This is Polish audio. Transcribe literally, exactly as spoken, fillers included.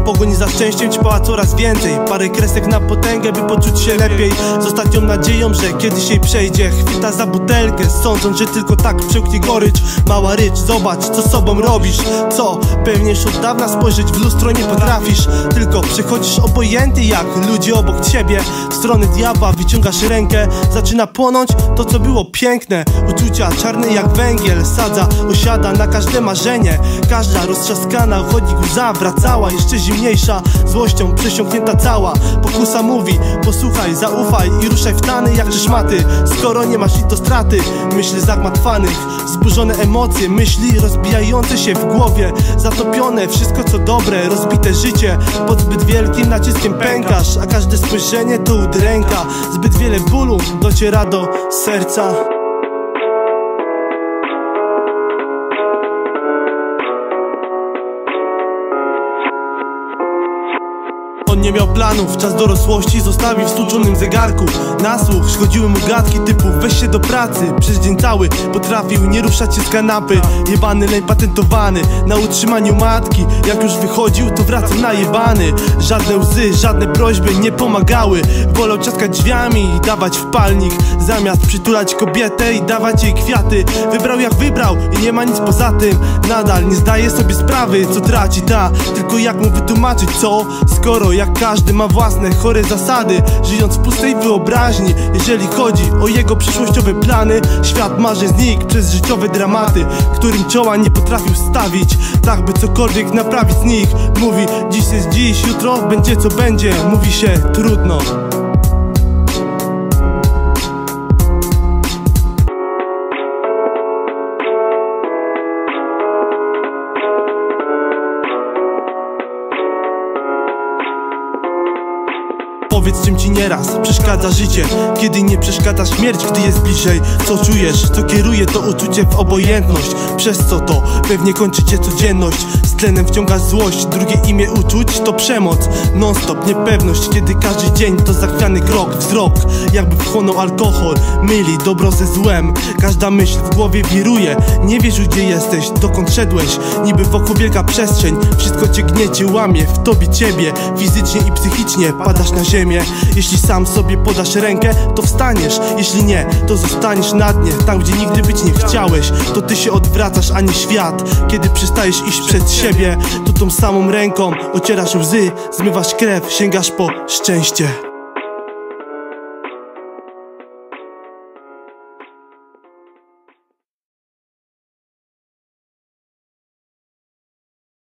pogoni za szczęściem ćpała coraz więcej. Parę kresek na potęgę, by poczuć się lepiej. Z ostatnią nadzieją, że kiedyś jej przejdzie. Chwyta za butelkę, sądząc, że tylko tak przełknie gorycz. Mała rycz, zobacz, co sobą robisz. Co? Pewnie już od dawna spojrzeć w lustro nie potrafisz. Tylko przechodzisz obojętny jak ludzie obok ciebie. W stronę diabła wyciągasz rękę. Zaczyna płonąć to, co było piękne. Uczucia czarne jak węgiel sadza, osiada na każde marzenie. Każda roztrzaskana chodnik łza wracała jeszcze zimniejsza, złością przesiąknięta cała. Pokusa mówi, posłuchaj, zaufaj i ruszaj w tany jak szmaty. Skoro nie masz nic do straty, myśli zagmatwanych, zburzone emocje, myśli rozbijające się w głowie. Zatopione wszystko co dobre, rozbite życie. Pod zbyt wielkim naciskiem pękasz, a każde spojrzenie to udręka. Zbyt wiele bólu dociera do serca. On nie miał planów, czas dorosłości zostawił w stłuczonym zegarku. Na słuch schodziły mu gadki typu weź się do pracy. Przez dzień cały potrafił nie ruszać się z kanapy. Jebany leń patentowany na utrzymaniu matki. Jak już wychodził, to wracał najebany. Żadne łzy, żadne prośby nie pomagały. Wolał ciaskać drzwiami i dawać w palnik, zamiast przytulać kobietę i dawać jej kwiaty. Wybrał jak wybrał i nie ma nic poza tym. Nadal nie zdaje sobie sprawy, co traci ta. Tylko jak mu wytłumaczyć co, skoro jak każdy ma własne chore zasady, żyjąc w pustej wyobraźni. Jeżeli chodzi o jego przyszłościowe plany, świat marzeń znikł przez życiowe dramaty, którym czoła nie potrafił stawić, tak by cokolwiek naprawić z nich. Mówi dziś jest dziś, jutro będzie co będzie. Mówi się trudno. Powiedz, czym ci nieraz przeszkadza życie, kiedy nie przeszkadza śmierć, gdy jest bliżej. Co czujesz, co kieruje to uczucie w obojętność, przez co to pewnie kończy cię codzienność. Z tlenem wciągasz złość, drugie imię uczuć to przemoc. Non stop niepewność, kiedy każdy dzień to zachwiany krok. Wzrok jakby wchłonął alkohol, myli dobro ze złem. Każda myśl w głowie wiruje, nie wiesz gdzie jesteś, dokąd szedłeś. Niby wokół wielka przestrzeń, wszystko cię gniecie, łamie w tobie ciebie. Fizycznie i psychicznie padasz na ziemię. Jeśli sam sobie podasz rękę, to wstaniesz. Jeśli nie, to zostaniesz na dnie, tam gdzie nigdy być nie chciałeś. To ty się odwracasz, a nie świat. Kiedy przestajesz iść przed siebie, to tą samą ręką ocierasz łzy, zmywasz krew, sięgasz po szczęście.